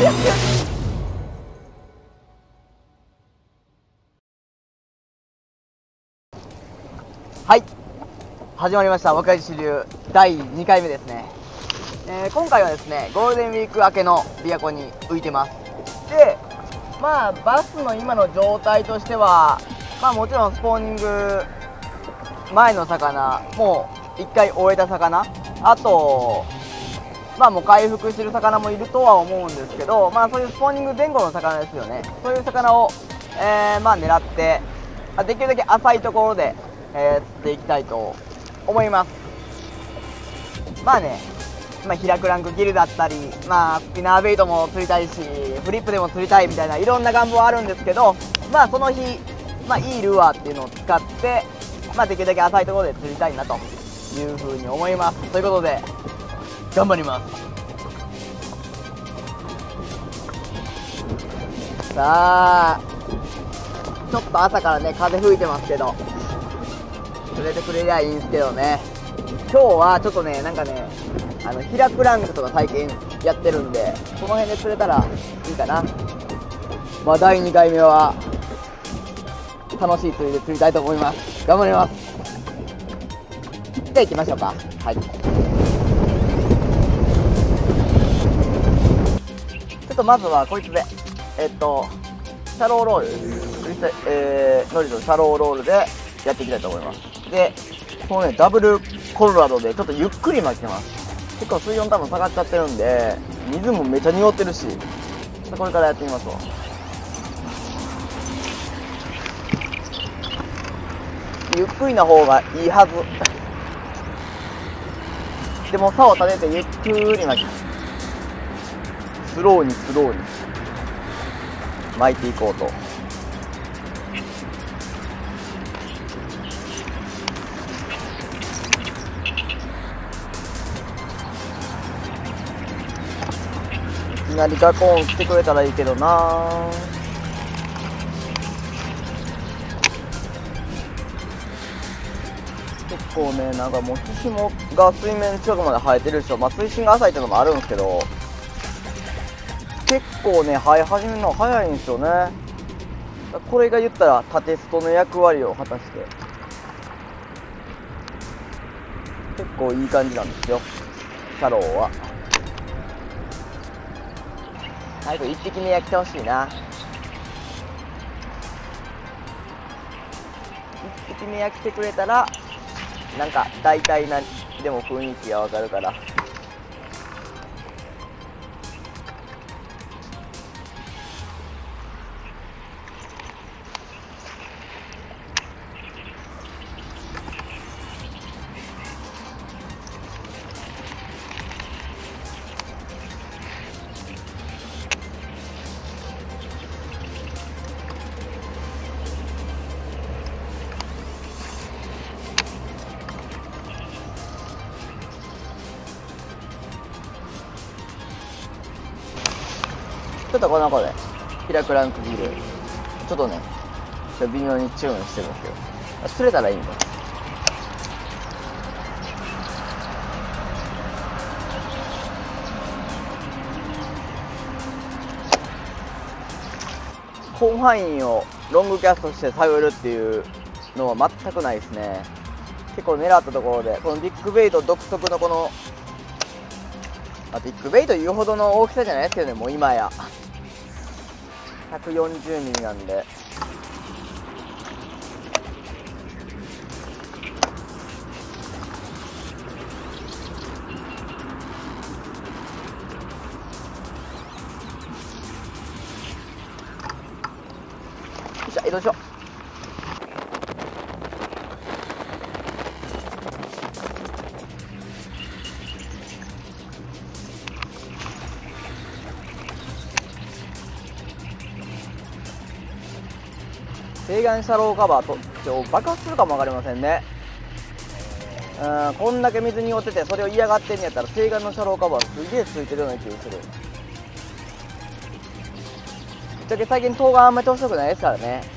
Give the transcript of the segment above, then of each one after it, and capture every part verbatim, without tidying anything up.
はい、始まりました。若い主流だいにかいめですね。えー、今回はですね、ゴールデンウィーク明けの琵琶湖に浮いてます。で、まあバスの今の状態としては、まあもちろんスポーニング前の魚、もういっかい終えた魚、あとまあもう回復してる魚もいるとは思うんですけど、まあそういうスポーニング前後の魚ですよね。そういう魚を、えー、まあ狙って、できるだけ浅いところで、えー、釣っていきたいと思います。まあね、まあ、平クランクギルだったり、まあ、スピナーベイトも釣りたいし、フリップでも釣りたいみたいないろんな願望はあるんですけど、まあその日、まあ、いいルアーっていうのを使って、まあ、できるだけ浅いところで釣りたいなというふうに思います。ということで頑張ります。さあ、ちょっと朝からね風吹いてますけど、釣れてくれりゃいいんですけどね。今日はちょっとね、なんかね、あの平クランクとか最近やってるんで、その辺で釣れたらいいかな。まあだいにかいめは楽しい釣りで釣りたいと思います。頑張ります。じゃあ行きましょうか。はい、ちょっとまずはこいつでえっとシャローロール、えー、ノリとシャローロールでやっていきたいと思います。で、このねダブルコロラドでちょっとゆっくり巻いてます。結構水温多分下がっちゃってるんで、水もめちゃ濁ってるし、これからやってみますわ。ゆっくりな方がいいはず。でも竿を立ててゆっくり巻き、スローにスローに巻いていこうと。いきなりガコーン来てくれたらいいけどな。結構ね、なんかもうひしもが水面近くまで生えてるでしょ。まあ水深が浅いっていうのもあるんですけど、結構ね生え始めるの早いんですよね。これが言ったら縦ストの役割を果たして、結構いい感じなんですよ、シャローは。最後いっぴきめ焼きてほしいな。いっぴきめ焼きてくれたら、なんか大体なでも雰囲気がわかるから。ちょっとこの子で平クランクギルちょっとね微妙にチューンしてるんですけど、釣れたらいいんだ。広範囲をロングキャストして探るっていうのは全くないですね。結構狙ったところで、このビッグベイト独特のこの、まあ、ビッグベイト言うほどの大きさじゃないですけどね、もう今やひゃくよんじゅうミリなんで、よいしょ、移動しよう。西岸シャローカバーと今日爆発するかも分かりませんね。うん、こんだけ水に濁っててそれを嫌がってんやったら西岸のシャローカバーすげえついてるような気がする。ぶっちゃけ最近冬瓜あんまり通したくないですからね。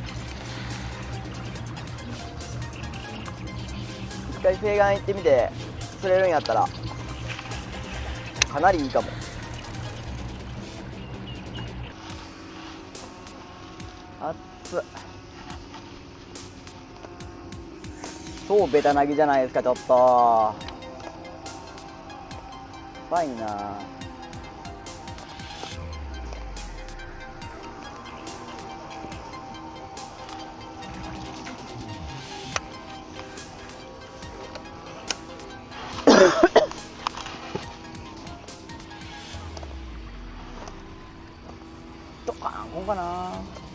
一回西岸行ってみて釣れるんやったらかなりいいかも。 熱っ。超ベタなぎじゃないですか、ちょっと。うまいな。どっかな、こうかな。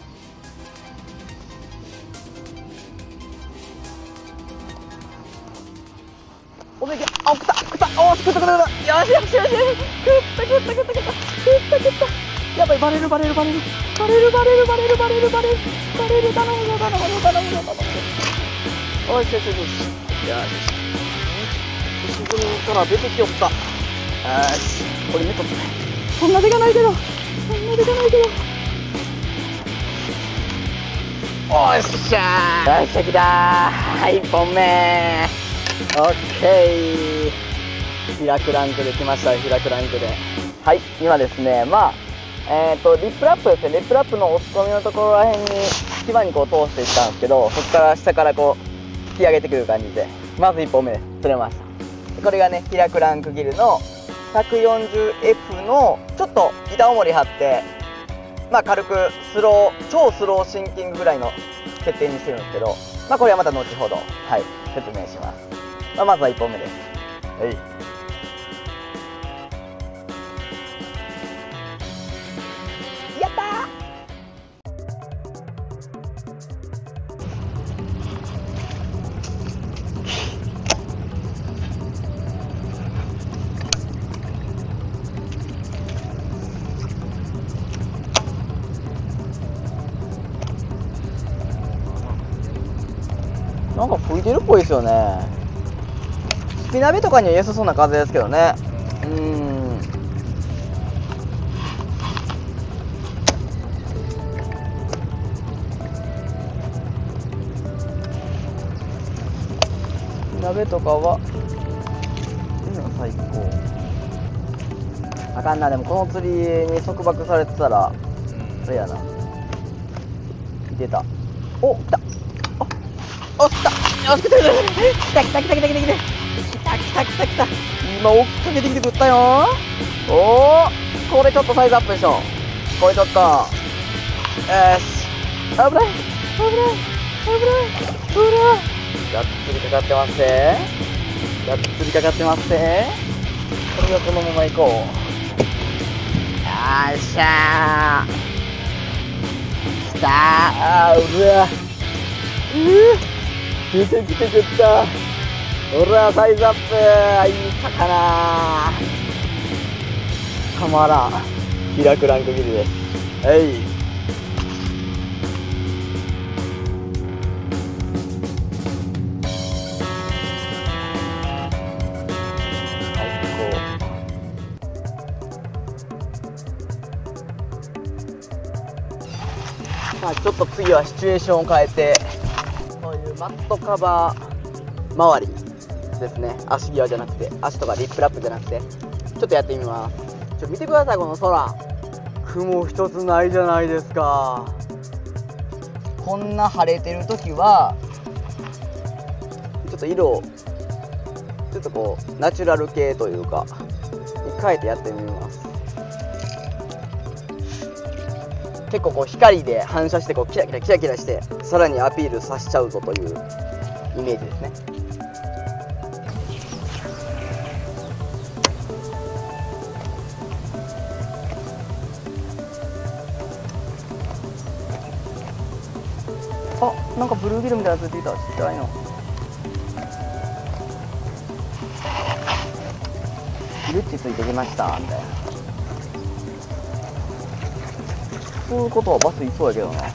おめげ、あ、食った、食った、お、食った、食った、食った、よしよしよし、食った、食った、食った、食った、食った、食った、食った。やばい、バレる、バレる、バレる、バレる、バレる、バレる、バレる、バレる、バレる、頼むよ、頼むよ、頼むよ、頼むよ。おしよしよしよし、よし。ここから出てきよった。よし、これ見とって。そんなでかないけど、そんなでかないけど。おっしゃー、よっしゃ、来たー。いっぽんめー。オッケー。ヒラクランクで来ましたよ、ヒラクランクで。はい、今ですね、まあ、えっと、リップラップですね、リップラップの押し込みのところらへんに、牙にこう通していったんですけど、そこから下からこう、引き上げてくる感じで、まずいっぽんめです。釣れました。これがね、ヒラクランクギルの ひゃくよんじゅうエフ の、ちょっと板重り張って、まあ軽くスロー、超スローシンキングぐらいの設定にしてるんですけど、まあこれはまた後ほど、はい、説明します。まあ、まずはいっぽんめです。はい。やったー。なんか吹いてるっぽいですよね。スピナビとかには良さそうな風ですけどね。うーん。スピナビとかは今の最高。あかんな、でもこの釣りに束縛されてたらあれやな。いてた。お、来た。あ、お、来た。よし、来た来た来た来た来た来た来た来た来た来た来た来た。今追っかけてきてくったよ。おお、これちょっとサイズアップでしょ。これちょっと、よし、危ない危ない危ない危ない。ほら、がっつりかかってますね。がっつりかかってますね。これはこのまま行こう。よっしゃー、きたー。あー、うわ、うー、出てきてくった。ほら、サイズアップ、いい魚。たまらん。ヒラクランクギルです。はい。さあ、ちょっと次はシチュエーションを変えて、そういうマットカバー周りですね。足際じゃなくて、足とかリップラップじゃなくて、ちょっとやってみます。ちょっと見てください、この空。雲一つないじゃないですか。こんな晴れてる時はちょっと色をちょっとこうナチュラル系というかに変えてやってみます。結構こう光で反射してこうキラキラキラキラしてさらにアピールさせちゃうぞというイメージですね。あ、なんかブルーギルみたいなのついてきた。ちっちゃいの。ルッチついてきましたみたいな。そういうことはバスいそうやけどな。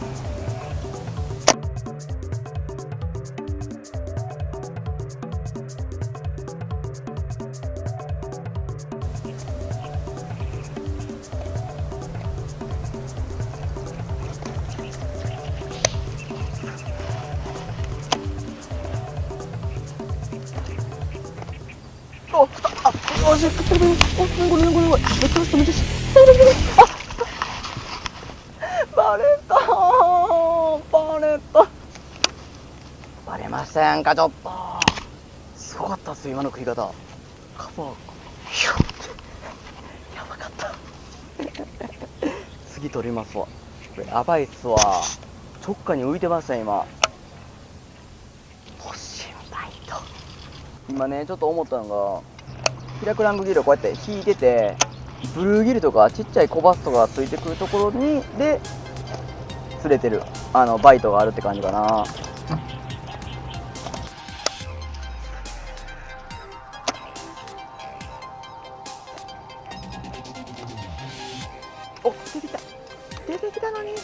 お、来た。あ、よし、食ってる。お、すごい、すごい、すごい。めっちゃ走った、めっちゃ走った。あ、バレたー。 せんか、ちょっと。すごかったっすよ、今の食い方。カバー、ヒュッて。やばかった。次取りますわ。これやばいっすわ。直下に浮いてましたね、今。心配と。今ね、ちょっと思ったのが、ヒラクラングギルをこうやって引いてて、ブルーギルとかちっちゃい小バスとかがついてくるところに、で、釣れてる、あの、バイトがあるって感じかな。お、出てきた。出てきたのに。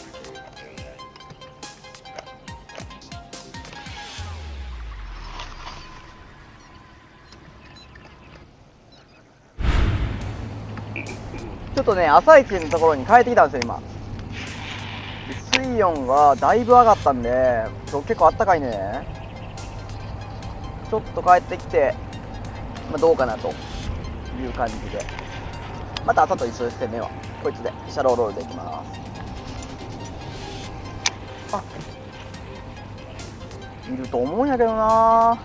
ちょっとね、朝一のところに帰ってきたんですよ、今。水温がだいぶ上がったんで、今日結構あったかいね。ちょっと帰ってきて、まあ、どうかなという感じで。また朝と一緒ですね、目は。こいつで、シャローロールでいきます。あ、いると思うんやけどな。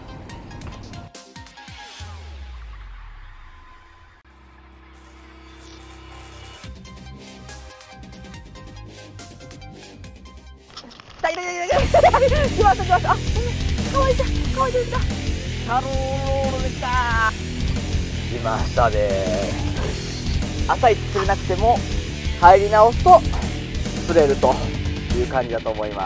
いたいたいたいたいた、来ました来ました。あ、乾いた乾いてきた。シャローロールできた。来ましたね。朝一釣れなくても入り直すと釣れるという感じだと思います。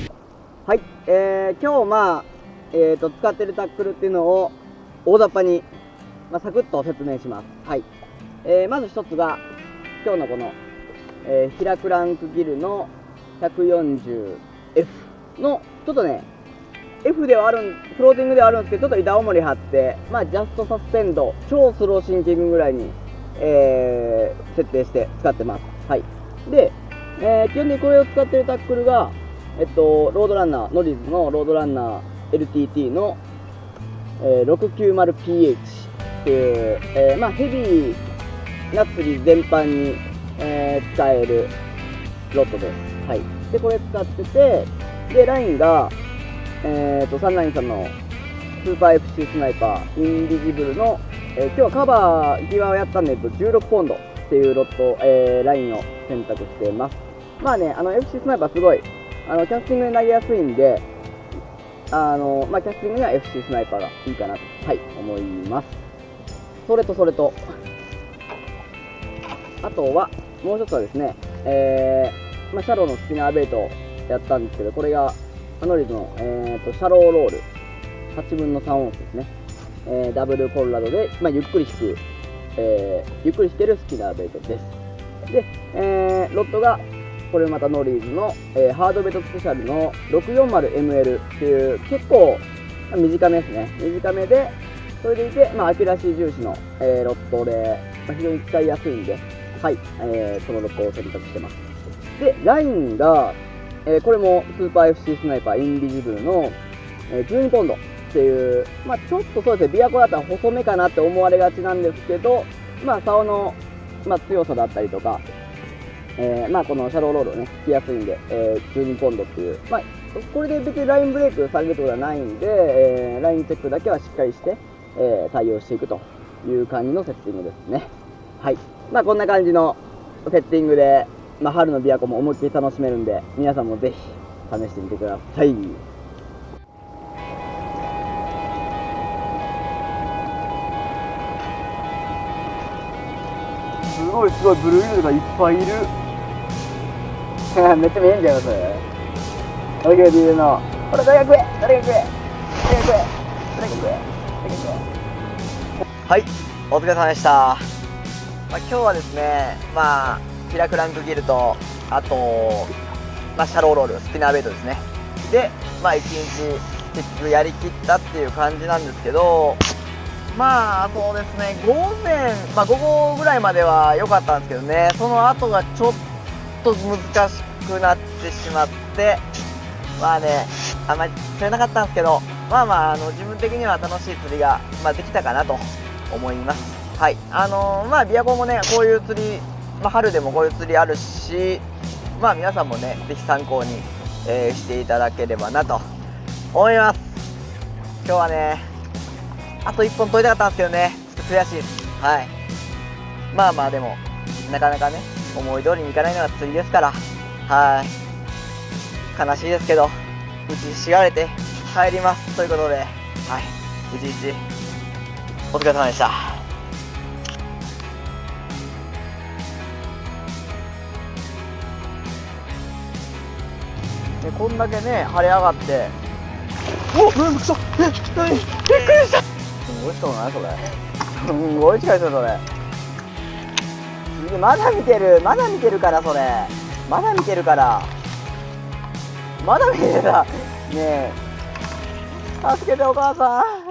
はい、えー、今日まあ、えーと使ってるタックルっていうのを大雑把に、まあ、サクッと説明します。はい、えー、まず一つが今日のこの、えー、ヒラクランクギルの ひゃくよんじゅうエフ のちょっとね F ではあるん、フローティングではあるんですけど、ちょっと板重り張って、まあ、ジャストサスペンド、超スローシンキングぐらいに、えー、設定して使ってます。はい。で、えー、基本的にこれを使ってるタックルが、えっと、ロードランナー、ノリーズのロードランナー エルティーティー の、えー、ろくきゅうまるピーエイチ っていう、えー、まあ、ヘビーな釣り全般に、えー、使えるロッドです。はい。で、これ使ってて、で、ラインが、えーと、サンラインさんのスーパー エフシー スナイパー、インビジブルの、えー、今日はカバー際をやったんで、じゅうろくポンドっていうロット、えー、ラインを選択してます。まあね、あの エフシー スナイパーすごい、あのキャスティングに投げやすいんで、あの、まあ、キャスティングには エフシー スナイパーがいいかなと、はい、思います。それとそれと、あとは、もう一つはですね、えー、まあ、シャローのスピナーベイトをやったんですけど、これが、ノリーズの、えー、とシャローロールはちぶんのさんオンスですね、えー、ダブルコルラドで、まあ、ゆっくり引く、えー、ゆっくり引けるスピナーベイトです。で、えー、ロッドがこれまたノリーズの、えー、ハードベイトスペシャルの ろくよんまるエムエル っていう結構、まあ、短めですね、短めでそれでいて、まあ、アキュラシー重視の、えー、ロッドで、まあ、非常に使いやすいんで、はい、えー、このロッドを選択してます。で、ラインがえー、これもスーパー エフシー スナイパーインビジブルの、えー、じゅうにポンドっていう、まあ、ちょっとそうですね、琵琶湖だったら細めかなって思われがちなんですけど、まあ、竿の、まあ、強さだったりとか、えー、まあ、このシャローロールをね、引きやすいんで、えー、じゅうにポンドっていう、まあ、これで別にラインブレイクされることはないんで、えー、ラインチェックだけはしっかりして、えー、対応していくという感じのセッティングですね。はい。まあ、こんな感じのセッティングで、まあ、春の琵琶湖も思いっきり楽しめるんで、皆さんもぜひ試してみてください。すごいすごいブルーギルがいっぱいいる。めっちゃ見えんじゃんよそれ。誰が言うの。ほら大学へ大学へ大学へ大学へ大学へ。はい、お疲れ様でした。まあ、今日はですね、まあヒラクランクギルと、あと、まあ、シャローロール、スピナーベイトですね。で、まあ、一日、結局やりきったっていう感じなんですけど、まあ、そうですね、午前、まあ、午後ぐらいまでは良かったんですけどね、その後がちょっと難しくなってしまって、まあね、あんまり釣れなかったんですけど、まあまあ、あの、自分的には楽しい釣りが、まあ、できたかなと思います。はい。あのー、まあ、琵琶湖もね、こういう釣り、まあ、春でもこういう釣りあるし、まあ皆さんもね、ぜひ参考に、えー、していただければなと思います。 今日はね、あといっぽん取りたかったんですけどね、ちょっと悔しいです。はい。まあまあでも、なかなかね、思い通りにいかないのが釣りですから、はい。悲しいですけど、打ちひしがれて帰ります。ということで、はい。一日、お疲れ様でした。でこんだけね、晴れ上がって、おっ、うん、くそ、え、なに、びっくりした。すごい人ないそれ。すんごい近いですよ、それ。まだ見てる、まだ見てるから、それ。まだ見てるから。まだ見てた。ねえ。助けて、お母さん。